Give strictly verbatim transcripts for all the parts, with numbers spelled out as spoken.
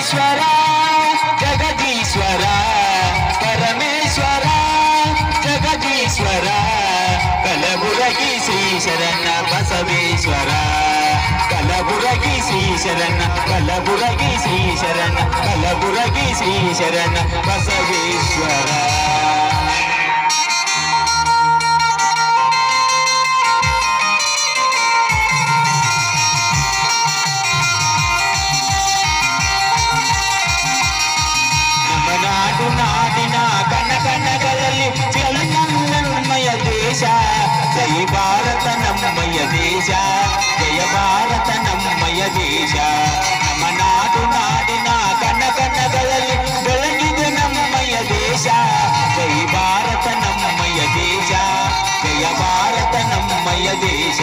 ಪರಮೇಶ್ವರ ಜಗದೀಶ್ವರ ಪರಮೇಶ್ವರ ಜಗದೀಶ್ವರ ಕಲಬುರಗಿ ಶ್ರೀ ಶರಣ ಬಸವೇಶ್ವರ ಕಲಬುರಗಿ ಶ್ರೀ ಶರಣ ಕಲಬುರಗಿ ಶ್ರೀ ಶರಣ ಕಲಬುರಗಿ ಶ್ರೀ ಶರಣ ಬಸವೇಶ್ವರ ನಾಡಿನ ಕಣ ಕಣಗಳಲ್ಲಿ ನಮ್ಮಯ ದೇಶ ಜಯ ಭಾರತ ನಮ್ಮಯ ದೇಶ ಜಯ ಭಾರತ ನಮ್ಮಯ ದೇಶ ನಮ್ಮ ನಾಡು ನಾಡಿನ ಕಣ ಕಣಗಳಲ್ಲಿ ಬೆಳಗಿದೆ ನಮ್ಮಯ ದೇಶ ಜಯ ಭಾರತ ನಮ್ಮಯ ದೇಶ ಜಯ ಭಾರತ ನಮ್ಮಯ ದೇಶ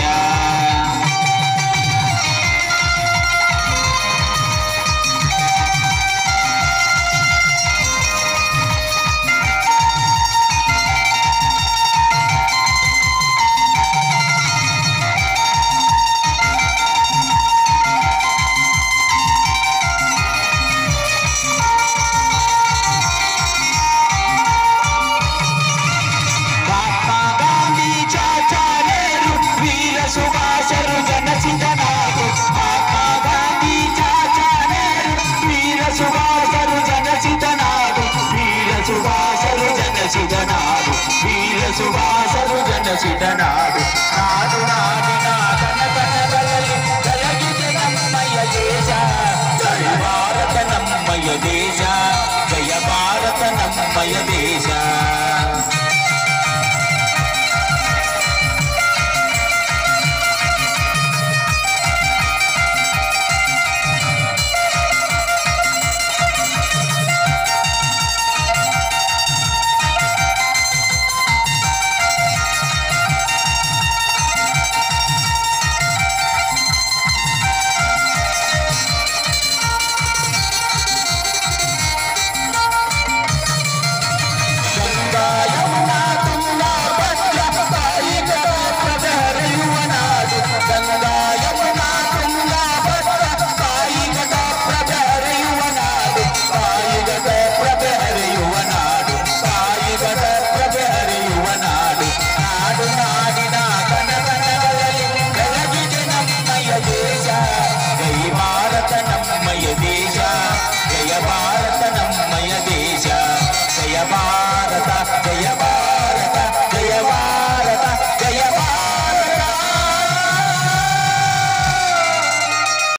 ಸುಭಾಷರು ಜನಸಿದ ನಾಡು ಮಹಾತ್ಮ ಗಾಂಧಿ ಚಾಚಾ ನೆಹರು ವೀರ ಸುಭಾಷರು ಜನಸಿದ ನಾಡು ವೀರ ಸುಭಾಷರು ಜನಸಿದ ನಾಡು ವೀರ ಸುಭಾಷರು ಜನಸಿದ ನಾಡು ನಾಡು ನಾಡಿನ ಕಣ ಕಣಗಳಲ್ಲಿ ಬೆಳಗಿದೆ ನಮ್ಮಯ ದೇಶ ಜಯ ಭಾರತ ನಮ್ಮಯ ದೇಶ ಜಯ ಭಾರತ ನಮ್ಮಯ